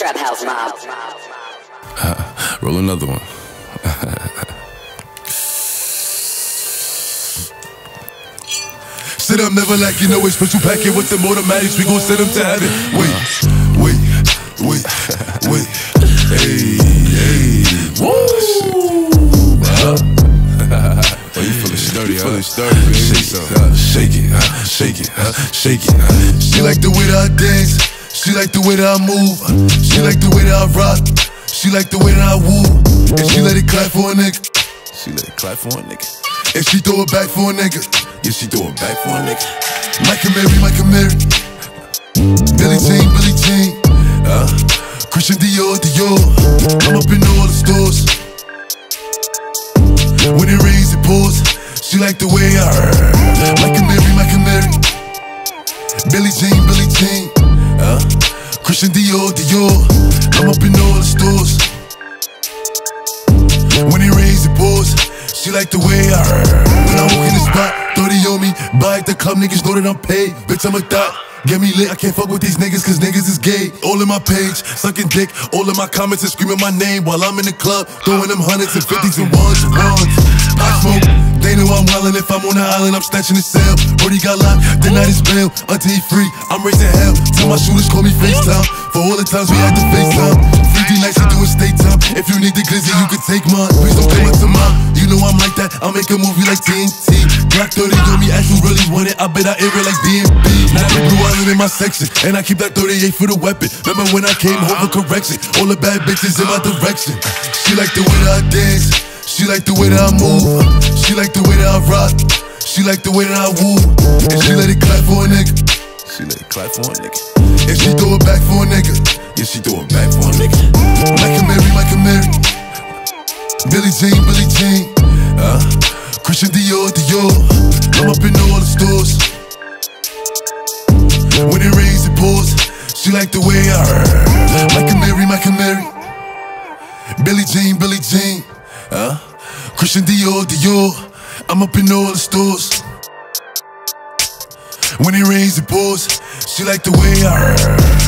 Trap House Mob. Roll another one. Sit up, never like you know it's special packet with them automatics. We gon' send them to heaven. Wait. Hey. Woo! Oh, you feeling sturdy, huh? Baby. Shake it. She like the way that I dance. She like the way that I move. She like the way that I rock. She like the way that I woo. And she let it clap for a nigga. And she throw it back for a nigga. Yeah, she throw it back for a nigga. Mike and Mary. Billie Jean. Christian Dior. I'm up in all the stores. When it rains, it pours. She like the way I heard. Mike and Mary. Billie Jean. Christian Dior. I'm up in all the stores. When it rains, it pours. She like the way I heard. When I walk in the spot, 30 on me. Buy at the club, niggas know that I'm paid. Bitch, I'm a thot. Get me lit, I can't fuck with these niggas cause niggas is gay. All in my page, sucking dick. All in my comments and screaming my name while I'm in the club, throwing them hundreds and fifties and ones. I smoke, they know I'm wildin'. If I'm on the island, I'm snatching the cell. Brody got locked, then I just bail. Until he free, I'm raising hell. Tell my shooters call me FaceTime. For all the times we had to FaceTime. 50 nights to do a state time. If you need the glizzy, you can take mine. Please don't come up to mine. You know I'm like that, I'll make a movie like TNT. Glock 30 on me, ask who really want it. I bet I air it like DMB. Now the blue island in my section, and I keep that 38 for the weapon. Remember when I came home for correction? All the bad bitches in my direction. She like the way that I dance. She like the way that I move. She like the way that I rock. She like the way that I woo. And she let it clap for a nigga. And she throw it back for a nigga. Yeah, she throw it back for a nigga. Mike and Mary. Billie Jean. Christian Dior. I'm up in all the stores. When it rains, it pours. She like the way I heard. Mike and Mary. Billie Jean. Christian Dior. I'm up in all the stores. When it rains, it pours. She like the way I heard.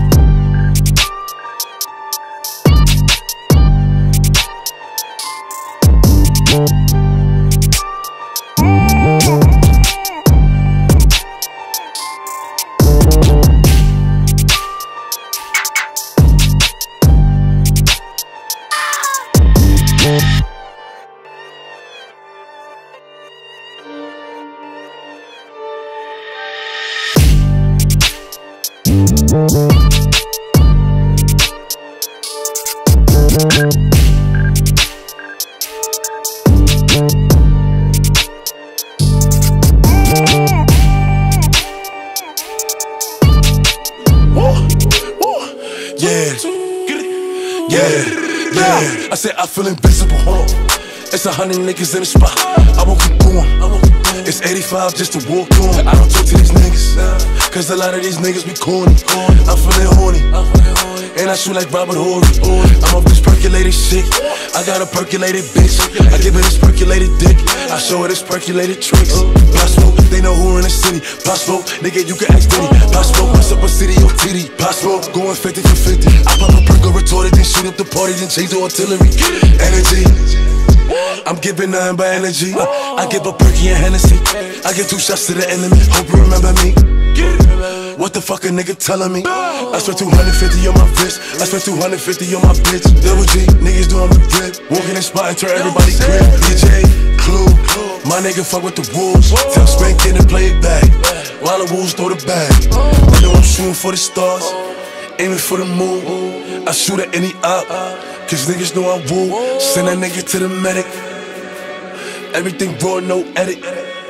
Yeah. I said I feel invincible. It's 100 niggas in the spot. I won't keep going. It's 85 just to walk on. I don't talk to these niggas, cause a lot of these niggas be corny. I'm feeling horny, and I shoot like Robert Horry. I'm off this percolated shit. I got a percolated bitch. I give her this percolated dick. I show her this percolated tricks. Pop Smoke, they know who in the city. Pop Smoke, nigga, you can ask Diddy. Pop Smoke, what's up a city or titty? Pop Smoke, going 50 for 50. I pop a perk or retorted, then shoot up the party, then change the artillery. Energy, I'm giving nothing but energy. I give a perky and Hennessy. I give 2 shots to the enemy. Hope you remember me. What the fuck a nigga telling me? I spent 250 on my wrist. I spent 250 on my bitch. Double G, niggas doing the drip. Walking in spot and turn everybody grip. DJ, Clue, my nigga fuck with the wolves. Tell Spank in and play it back, while the wolves throw the bag. I know I'm shooting for the stars, aiming for the moon. I shoot at any op, cause niggas know I woo. Send that nigga to the medic. Everything raw, no edit.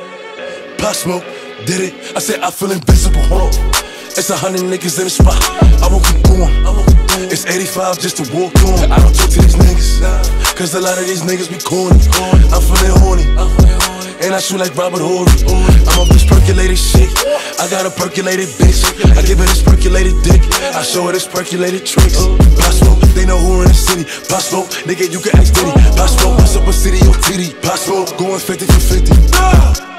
Pop Smoke, did it. I said I feel invincible. It's 100 niggas in the spot. I won't keep going. It's 85 just to walk on. I don't talk to these niggas, cause a lot of these niggas be corny. I'm feeling horny, and I shoot like Robert Horry. I'm off this percolated shit. I got a percolated bitch. I give her this percolated dick. I show her this percolated tricks. Pop Smoke, they know who in the city. Pop Smoke, nigga, you can ask Diddy. Pop Smoke, what's up a city or titty? Pop Smoke, going 50 for 50.